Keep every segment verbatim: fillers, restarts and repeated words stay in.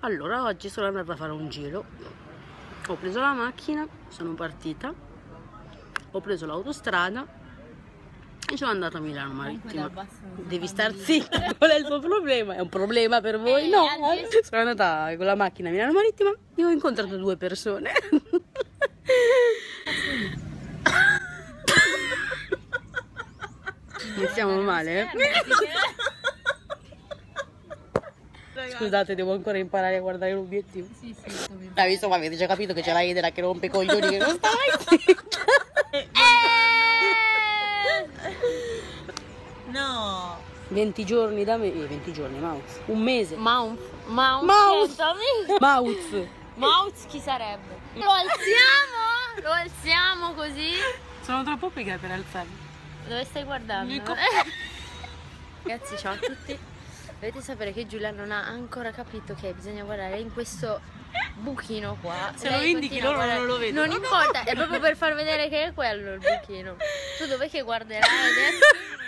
Allora, oggi sono andata a fare un giro, ho preso la macchina, sono partita, ho preso l'autostrada e sono andata a Milano Marittima. Devi star zitta, qual è il tuo problema? È un problema per voi? No, sono andata con la macchina a Milano Marittima e ho incontrato due persone. Iniziamo male, eh? Scusate, devo ancora imparare a guardare l'obiettivo. Sì, sì, hai visto? Ma avete già capito che c'è la Edera che rompe i coglioni che non sta mai zitta. No! venti giorni da me. Eh, venti giorni, Mauz. Un mese. Mauz. Mauz. Mauz. Mauz. Mauz chi sarebbe? Lo alziamo? Lo alziamo così? Sono troppo pigra per alzarmi. Dove stai guardando? Ragazzi, ciao a tutti. Dovete sapere che Giulia non ha ancora capito che bisogna guardare in questo buchino qua. Se lo indichi loro non lo vedono. Non importa, è proprio per far vedere che è quello il buchino. Tu dov'è che guarderai adesso?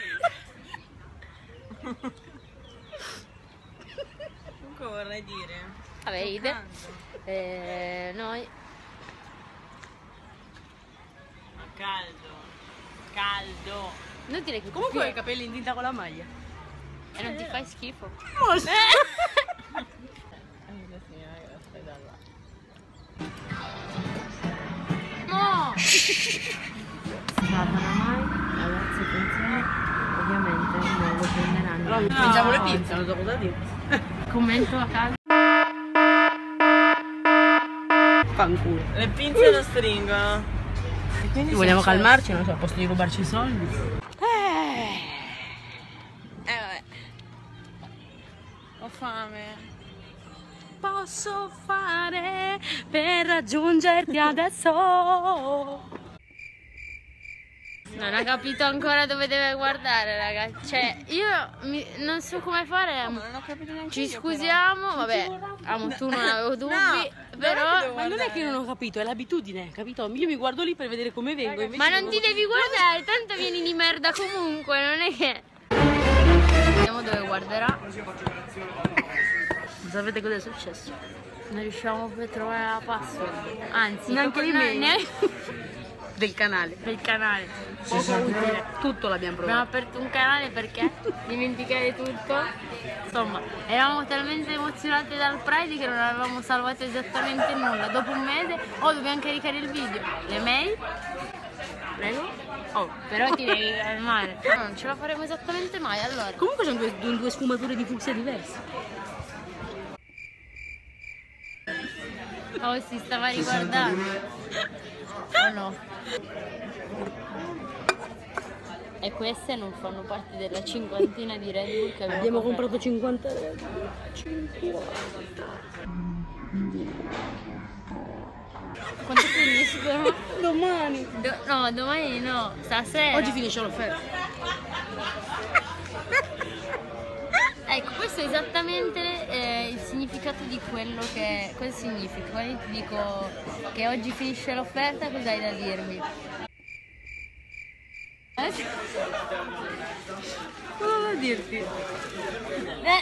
Comunque vorrei dire. Vabbè, Ide. Eh, noi. Ma caldo. Caldo. Non dire che Comunque hai i capelli in tinta con la maglia. E non ti fai schifo. Mostra. No! Stata mai, ragazzi, attenzione, ovviamente non lo prenderanno. No, mangiamo le pizze, lo so cosa dire. Commento a casa. Fanculo. Le pinze non stringono. E quindi Vogliamo se- calmarci, non so, al posto di rubarci i soldi. Eh. Eh vabbè. Ho fame. Posso fare per raggiungerti adesso? Non ha capito ancora dove deve guardare, ragazzi. Cioè, io mi- non so come fare. Ma non ho capito neanche Ci io, scusiamo, vabbè. Amo, tu non avevo dubbi, però. Ma non è che non ho capito, è l'abitudine, capito? Io mi guardo lì per vedere come vengo. invece Ma non devo- ti devi guardare, tanto vieni di merda comunque, non è che. Vediamo dove guarderà. Sapete cosa è successo? Non riusciamo più a trovare la password. Anzi, Neanche proprio l'email. neanche Del canale. del canale. Poco utile. Tutto l'abbiamo Abbiamo provato. aperto un canale perché dimenticare tutto. Insomma, eravamo talmente emozionati dal Pride che non avevamo salvato esattamente nulla. Dopo un mese, oh, dobbiamo caricare il video. Le mail? Prego? Oh, però ti devi calmare. No, non ce la faremo esattamente mai, allora. Comunque sono due, due sfumature di fucsia diverse. Oh, si stava riguardando. Oh no. E queste non fanno parte della cinquantina di Red Bull che abbiamo, Abbiamo comprato cinquanta euro. Quanto finiscono? Domani. Do- no, domani no, stasera. Oggi finisce l'offerta. Ecco, questo è esattamente eh, il significato di quello che... Cosa significa? Quando ti dico che oggi finisce l'offerta, cosa hai da dirmi? Eh? Cosa da dirti? Eh.